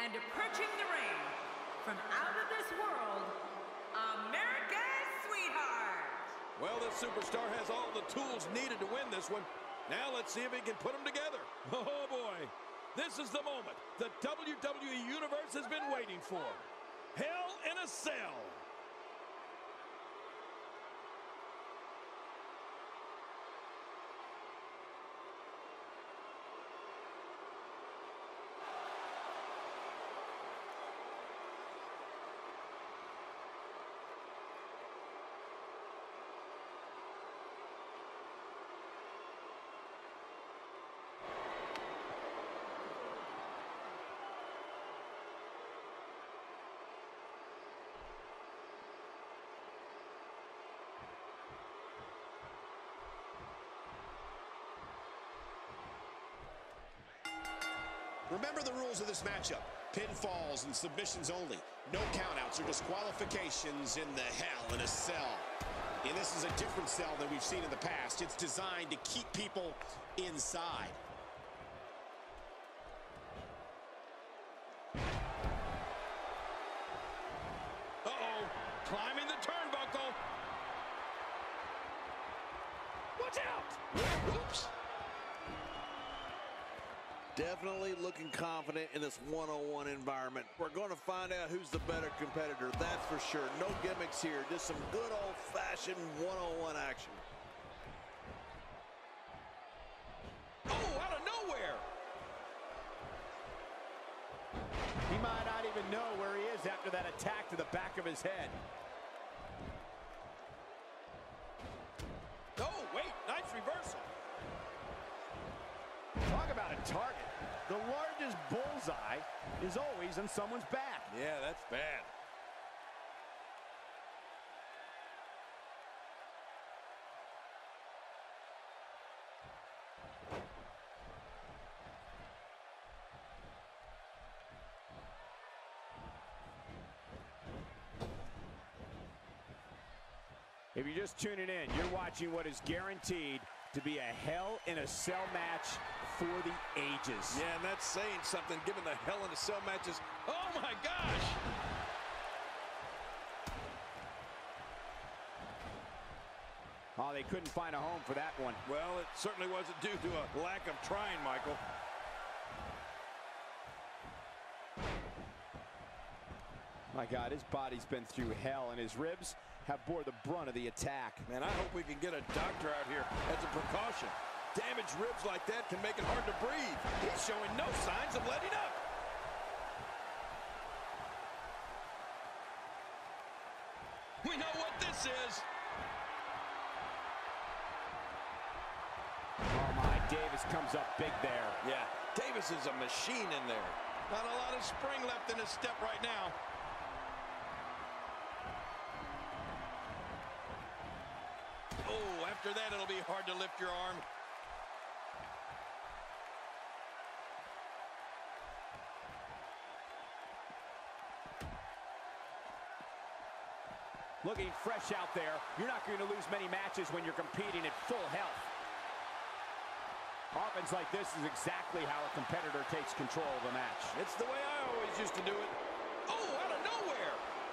And approaching the ring, from out of this world, America's sweetheart. Well, this superstar has all the tools needed to win this one. Now let's see if he can put them together. Oh, boy. This is the moment the WWE Universe has been waiting for. Hell in a Cell. Remember the rules of this matchup. Pinfalls and submissions only. No countouts or disqualifications in the Hell in a Cell. And this is a different cell than we've seen in the past. It's designed to keep people inside. Uh-oh, climbing the turnbuckle. Watch out! Oops. Definitely looking confident in this one-on-one environment. We're going to find out who's the better competitor, that's for sure. No gimmicks here, just some good old-fashioned one-on-one action. Oh, out of nowhere! He might not even know where he is after that attack to the back of his head. Oh, wait, nice reversal. Talk about a target. The largest bullseye is always on someone's back. Yeah, that's bad. If you're just tuning in, you're watching what is guaranteed to be a Hell in a Cell match for the ages. Yeah, and that's saying something given the Hell in a Cell matches. Oh my gosh! Oh, they couldn't find a home for that one. Well, it certainly wasn't due to a lack of trying, Michael. My God, his body's been through hell, and his ribs have bore the brunt of the attack. Man, I hope we can get a doctor out here as a precaution. Damaged ribs like that can make it hard to breathe. He's showing no signs of letting up. We know what this is. Oh my, Davis comes up big there. Yeah, Davis is a machine in there. Not a lot of spring left in his step right now. Oh, after that, it'll be hard to lift your arm. Looking fresh out there. You're not going to lose many matches when you're competing at full health. Offense like this is exactly how a competitor takes control of a match. It's the way I always used to do it. Oh, out of nowhere!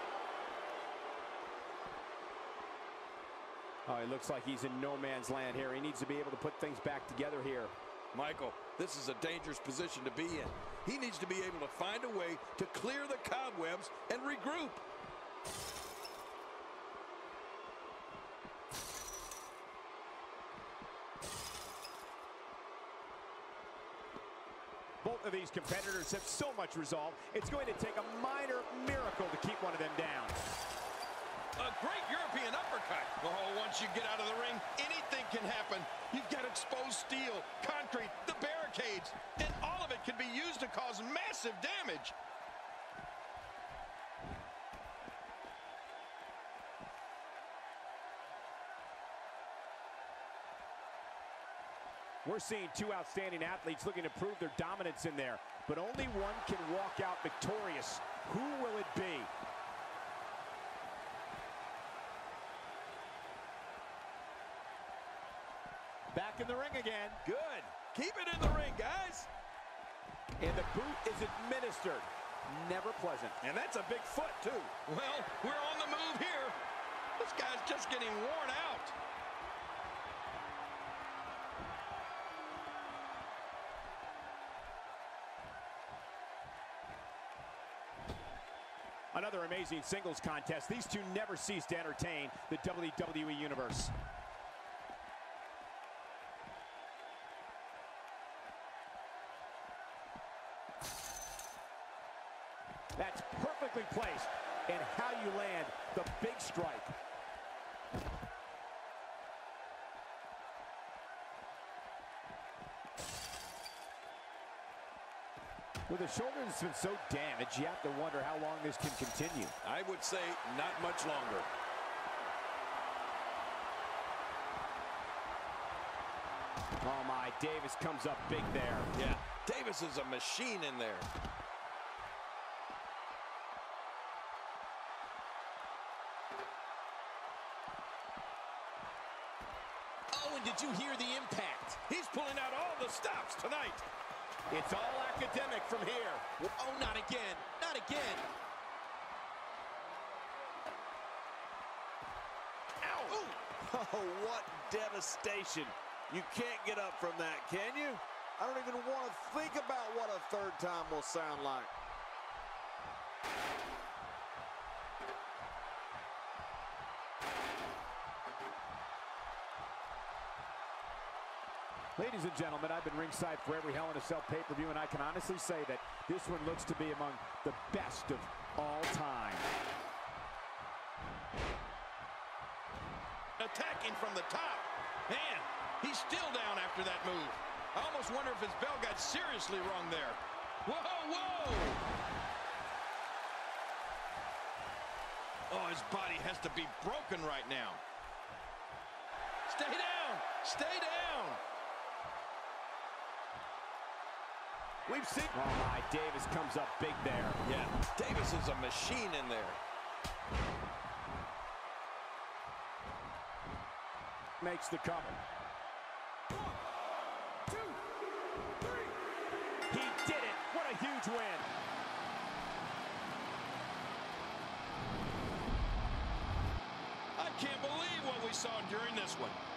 Oh, it looks like he's in no man's land here. He needs to be able to put things back together here. Michael, this is a dangerous position to be in. He needs to be able to find a way to clear the cobwebs and regroup. Both of these competitors have so much resolve, it's going to take a minor miracle to keep one of them down. A great European uppercut. Oh, once you get out of the ring, anything can happen. You've got exposed steel, concrete, the barricades, and all of it can be used to cause massive damage. We're seeing two outstanding athletes looking to prove their dominance in there, but only one can walk out victorious. Who will it be? Back in the ring again. Good. Keep it in the ring, guys. And the boot is administered. never pleasant. And that's a big foot, too. Well, we're on the move here. This guy's just getting worn out. Another amazing singles contest. These two never cease to entertain the WWE Universe. That's perfectly placed in how you land the big strike. With a shoulder that's been so damaged, you have to wonder how long this can continue. I would say not much longer. Oh my, Davis comes up big there. Yeah, Davis is a machine in there. Oh, and did you hear the impact? He's pulling out all the stops tonight. It's all academic from here. Oh, not again. Not again. Ow! Oh, what devastation. You can't get up from that, can you? I don't even want to think about what a third time will sound like. Ladies and gentlemen, I've been ringside for every Hell in a Cell pay-per-view, and I can honestly say that this one looks to be among the best of all time. Attacking from the top. Man, he's still down after that move. I almost wonder if his bell got seriously wrong there. Whoa, whoa! Oh, his body has to be broken right now. Stay down! Stay down! We've seen... Oh my, Davis comes up big there. Yeah, Davis is a machine in there. Makes the cover. 1, 2, 3. He did it. What a huge win. I can't believe what we saw during this one.